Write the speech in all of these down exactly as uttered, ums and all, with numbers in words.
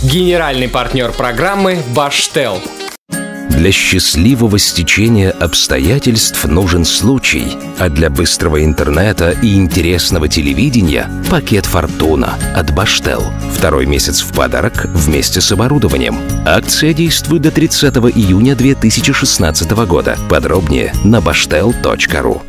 Генеральный партнер программы Баштэл. Для счастливого стечения обстоятельств нужен случай, а для быстрого интернета и интересного телевидения – пакет «Фортуна» от Баштэл. Второй месяц в подарок вместе с оборудованием. Акция действует до тридцатого июня две тысячи шестнадцатого года. Подробнее на баштэл точка ру.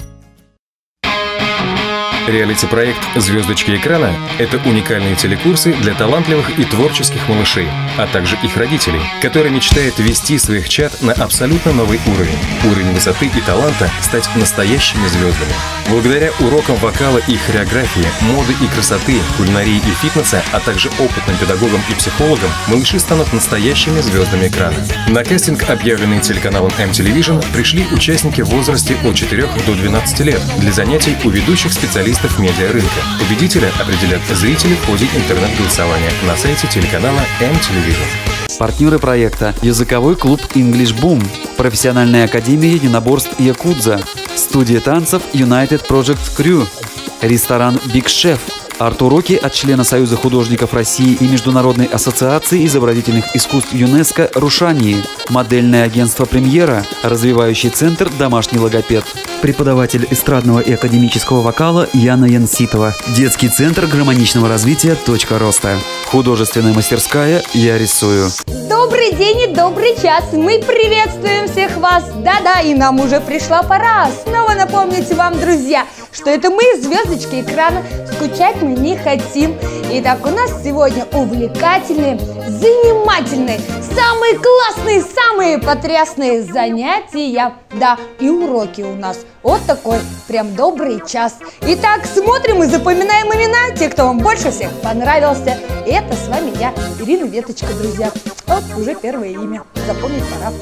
Реалити-проект «Звездочки экрана» — это уникальные телекурсы для талантливых и творческих малышей, а также их родителей, которые мечтают ввести своих чад на абсолютно новый уровень. Уровень высоты и таланта стать настоящими звездами. Благодаря урокам вокала и хореографии, моды и красоты, кулинарии и фитнеса, а также опытным педагогам и психологам, малыши станут настоящими звездами экрана. На кастинг, объявленный телеканалом эм телевижн, пришли участники в возрасте от четырёх до двенадцати лет для занятий у ведущих специалистов медиарынка. Победителя определят зрители в ходе интернет-голосования на сайте телеканала эм телевижн. Партнеры проекта: языковой клуб English Boom, профессиональная академия единоборств Якудза, студия танцев United Project Crew, ресторан Big Chef, арт-уроки от члена Союза художников России и Международной ассоциации изобразительных искусств ЮНЕСКО «Рушании», модельное агентство «Премьера», развивающий центр «Домашний логопед», преподаватель эстрадного и академического вокала Яна Янситова, детский центр гармоничного развития «Точка роста», художественная мастерская «Я рисую». Добрый день и добрый час! Мы приветствуем всех вас! Да-да, и нам уже пришла пора снова напомнить вам, друзья, что это мы, звездочки экрана, скучать мы не хотим. Итак, у нас сегодня увлекательные, занимательные, самые классные, самые потрясные занятия. Да, и уроки у нас. Вот такой прям добрый час. Итак, смотрим и запоминаем имена, те, кто вам больше всех понравился. И это с вами я, Ирина Веточка, друзья. Вот уже первое имя. Запомнить пора.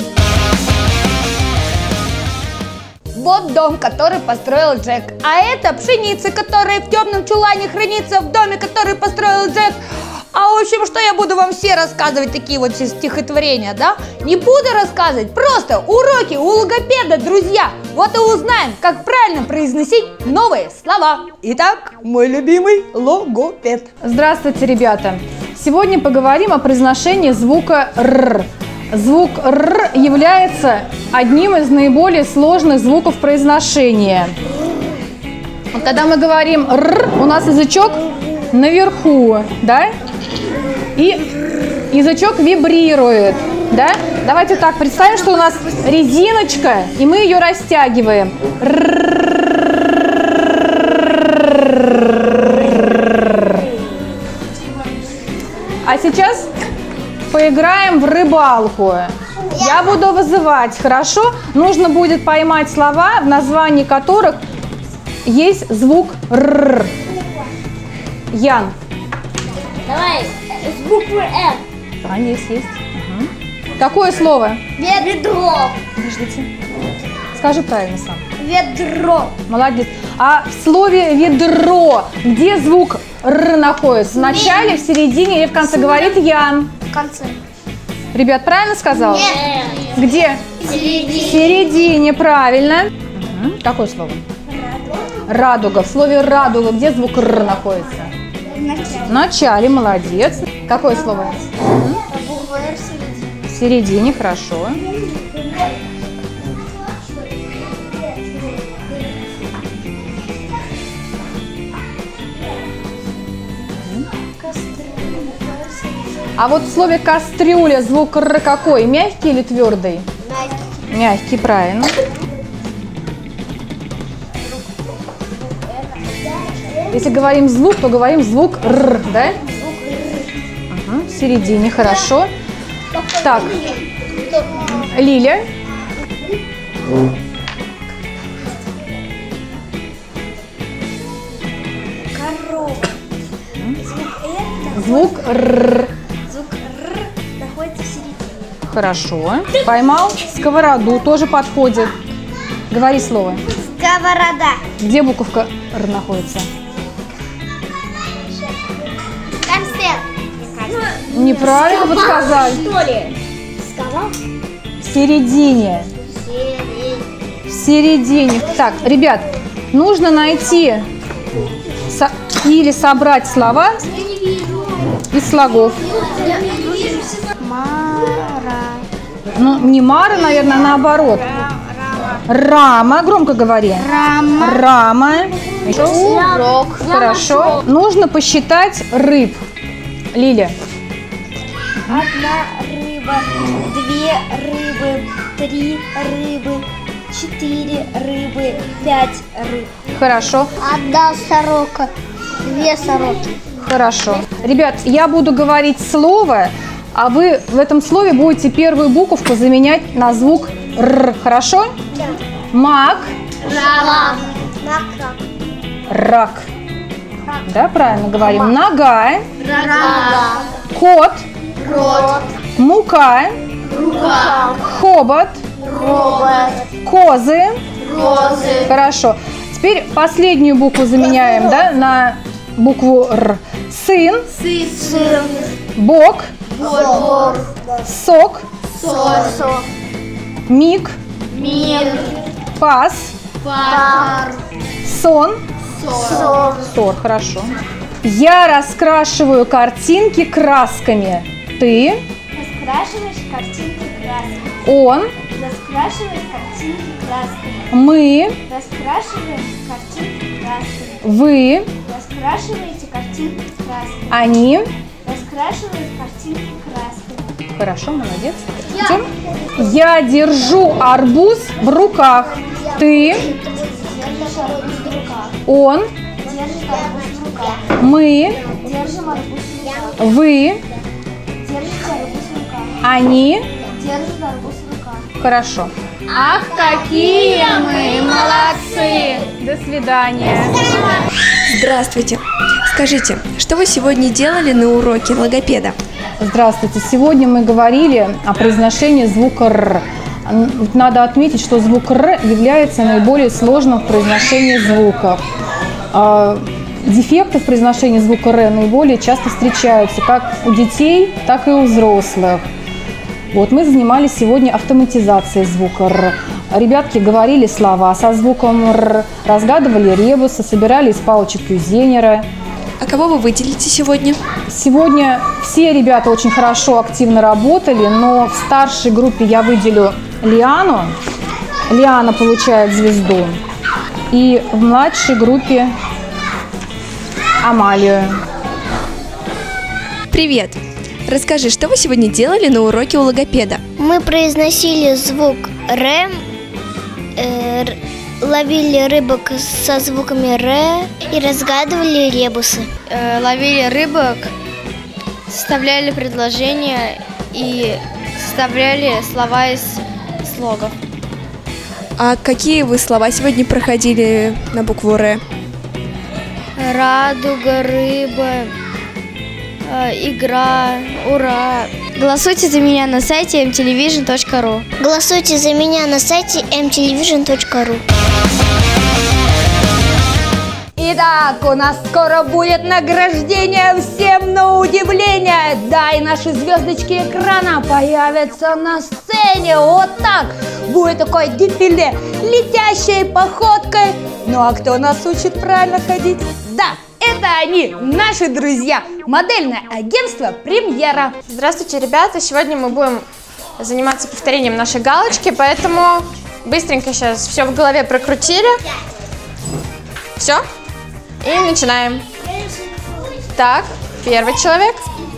Вот дом, который построил Джек. А это пшеница, которая в темном чулане хранится в доме, который построил Джек. А в общем, что я буду вам все рассказывать, такие вот стихотворения, да? Не буду рассказывать, просто уроки у логопеда, друзья. Вот и узнаем, как правильно произносить новые слова. Итак, мой любимый логопед. Здравствуйте, ребята. Сегодня поговорим о произношении звука «р». Звук «р» является одним из наиболее сложных звуков произношения. Вот когда мы говорим «р», у нас язычок наверху, да? И язычок вибрирует, да? Давайте так представим, что у нас резиночка, и мы ее растягиваем. А сейчас поиграем в рыбалку. Я буду вызывать, хорошо? Нужно будет поймать слова, в названии которых есть звук «р». Ян. Давай, с буквы «М». Да, есть, есть. Угу. Какое слово? Ведро. Подождите. Скажи правильно сам. Ведро. Молодец. А в слове «ведро» где звук «р» находится? В начале, в середине или в конце? Говорит Ян. В конце. Ребят, правильно сказал? Нет. Где? В середине. В середине, правильно. Угу. Какое слово? Радуга. Радуга. В слове «радуга» где звук «р» находится? В начале. В начале, молодец. Какое слово? Угу. Буква «Р» в середине. В середине, хорошо. А вот в слове «кастрюля» звук «р» какой? Мягкий или твердый? Мягкий. Мягкий, правильно. Если говорим звук, то говорим звук «р», да? Угу, в середине, хорошо. Так, Лиля. Корова. Звук «р». Звук «р» находится в середине. Хорошо. Поймал сковороду, тоже подходит. Говори слово. Сковорода. Где буковка «р» находится? Конфет. Неправильно подсказали. Что ли? Сказал? В середине. В середине. Так, ребят, нужно найти со- или собрать слова из слогов. Ну, не Мара, наверное, а наоборот. Рама. Громко говори. Рама. Рама. Урок. Хорошо. Нужно посчитать рыб. Лиля. Одна рыба, две рыбы, три рыбы, четыре рыбы, пять рыб. Хорошо. Одна сорока, две сороки. Хорошо. Ребят, я буду говорить слово, а вы в этом слове будете первую буковку заменять на звук Р. Хорошо? Да. Мак. Рак. Рак. Да, правильно говорим. Нога. Рога. Кот. Рот. Мука. Рука. Хобот. Робот. Козы. Розы. Хорошо. Теперь последнюю букву заменяем, да, на букву Р. Сын. Сын. Бок. Бор. Сок. Сок. Миг. Мир. Пас. Пар. Сон. Сор. Сор. Хорошо. Я раскрашиваю картинки красками. Ты. Раскрашиваешь картинки красками. Он. Раскрашиваешь картинки красками. Мы. Раскрашиваем картинки красками. Вы. Раскрашиваете картинки красками. Они. Раскрашивают картинки красками. Хорошо, молодец. Идем. Я держу арбуз в руках. Ты. Держишь арбуз в руках. Он. Держишь арбуз в руках. Мы. Держим арбуз в руках. Вы. Держите арбуз в руках. Они. Держит арбуз в руках. Хорошо. Ах, какие мы молодцы! До свидания. Здравствуйте. Скажите, что вы сегодня делали на уроке логопеда? Здравствуйте. Сегодня мы говорили о произношении звука Р. Надо отметить, что звук Р является наиболее сложным в произношении звуков. Дефекты в произношении звука Р наиболее часто встречаются как у детей, так и у взрослых. Вот, мы занимались сегодня автоматизацией звука Р. Ребятки говорили слова со звуком Р, разгадывали ребусы, собирали из палочек Кюзенера. А кого вы выделите сегодня? Сегодня все ребята очень хорошо, активно работали, но в старшей группе я выделю Лиану. Лиана получает звезду. И в младшей группе Амалию. Привет! Расскажи, что вы сегодня делали на уроке у логопеда? Мы произносили звук Р, э, ловили рыбок со звуками Р и разгадывали ребусы. Э, ловили рыбок, составляли предложения и составляли слова из слогов. А какие вы слова сегодня проходили на букву Р? Радуга, рыба, э, игра, ура. Голосуйте за меня на сайте эм телевижн точка ру. Голосуйте за меня на сайте эм телевижн точка ру. Итак, у нас скоро будет награждение всем на удивление. Да, и наши звездочки экрана появятся на сцене. Вот так. Будет такое дефиле летящей походкой. Ну а кто нас учит правильно ходить? Да, это они, наши друзья. Модельное агентство «Премьера». Здравствуйте, ребята. Сегодня мы будем заниматься повторением нашей галочки, поэтому быстренько сейчас все в голове прокрутили. Все? И начинаем. Так, первый человек.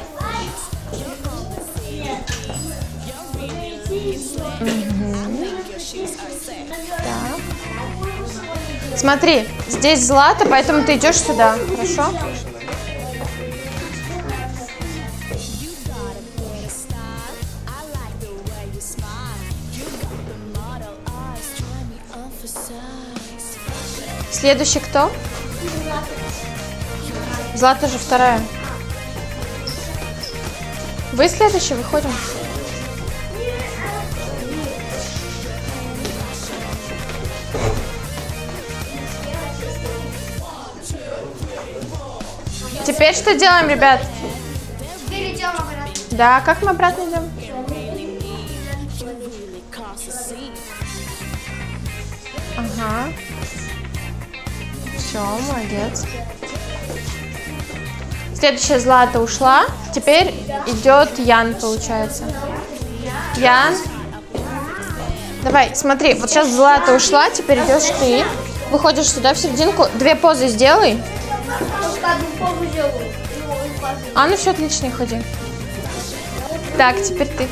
Угу. Так. Смотри, здесь Злата, поэтому ты идешь сюда, хорошо? Следующий кто? Злата же вторая. Вы следующий, выходим. Теперь что делаем, ребят? Теперь идем обратно. Да, как мы обратно идем? Ага. Все, молодец. Следующая Злата ушла. Теперь идет Ян, получается. Ян. Давай, смотри, вот сейчас Злата ушла, теперь идешь ты. Выходишь сюда в серединку, две позы сделай. А, ну все, отлично, ходи. Так, теперь ты.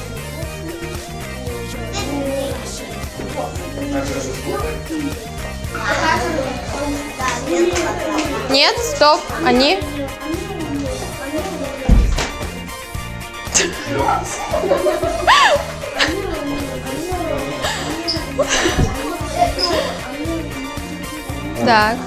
Нет, стоп, они. Так.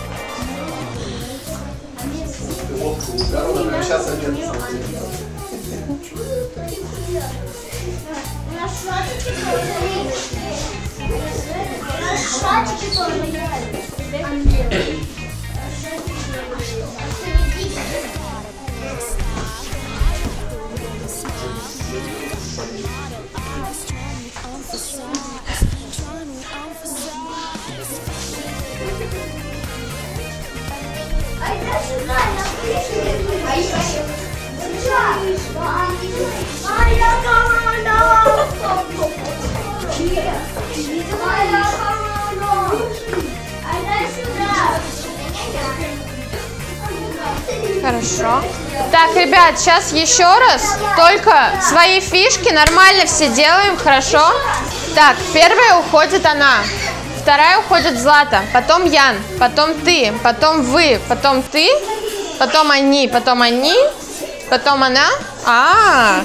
Хорошо. Так, ребят, сейчас еще раз. Только свои фишки нормально все делаем, хорошо? Так, первая уходит она. Вторая уходит Злата. Потом Ян. Потом ты. Потом вы. Потом ты. Потом они. Потом они. Потом она. А, -а,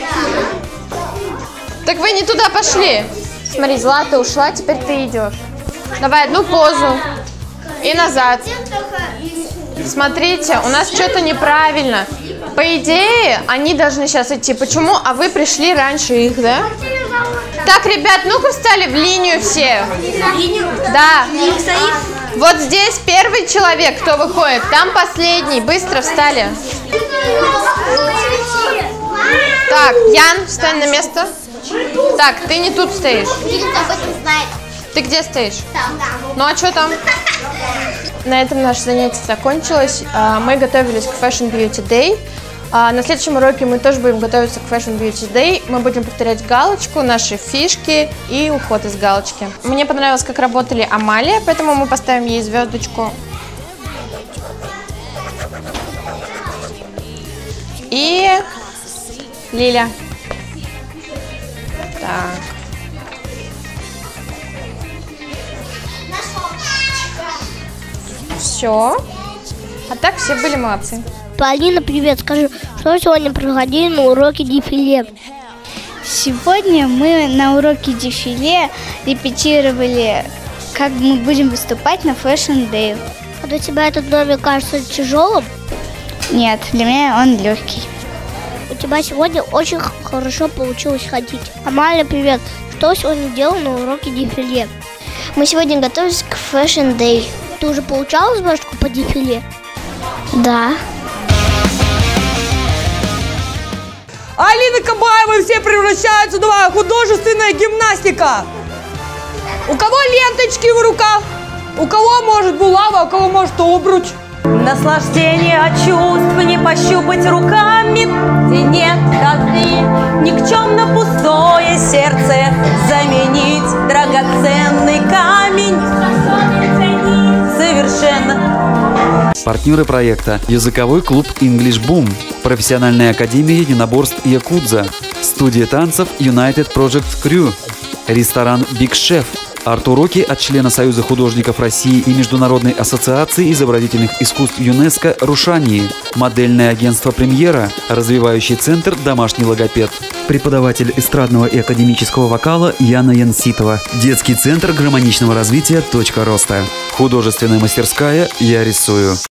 -а. Так вы не туда пошли. Смотри, Злата ушла, теперь ты идешь. Давай одну позу. И назад. Смотрите, у нас что-то неправильно. По идее, они должны сейчас идти. Почему? А вы пришли раньше их, да? Так, ребят, ну-ка встали в линию все. Да. Вот здесь первый человек, кто выходит. Там последний. Быстро встали. Так, Ян, встань на место. Так, ты не тут стоишь. Ты где стоишь? Ну а что там? На этом наше занятие закончилось. Мы готовились к Fashion Beauty Day. На следующем уроке мы тоже будем готовиться к Fashion Beauty Day. Мы будем повторять галочку, наши фишки и уход из галочки. Мне понравилось, как работали Амалия, поэтому мы поставим ей звездочку. И Лиля. Так. Все. А так все были молодцы. Полина, привет. Скажи, что сегодня проходили на уроке дефиле? Сегодня мы на уроке дефиле репетировали, как мы будем выступать на Fashion Day. А для тебя этот номер кажется тяжелым? Нет, для меня он легкий. У тебя сегодня очень хорошо получилось ходить. Амалия, привет. Что сегодня делал на уроке дефиле? Мы сегодня готовились к Fashion Day. Ты уже получала звездочку по дефиле? Да. Алина Кабаева, все превращаются в два. Художественная гимнастика. У кого ленточки в руках? У кого может булава, у кого может обруч? Наслаждение от чувств не пощупать руками, где нет любви, никчемно пустое сердце заменить драгоценный камень. Совершенно. Партнеры проекта: языковой клуб English Boom, профессиональная академия единоборств Якудза, студия танцев United Project Crew, ресторан Big Chef, арт-уроки от члена Союза художников России и Международной ассоциации изобразительных искусств ЮНЕСКО «Рушании», модельное агентство «Премьера», развивающий центр «Домашний логопед», преподаватель эстрадного и академического вокала Яна Янситова, детский центр гармоничного развития «Точка роста», художественная мастерская «Я рисую».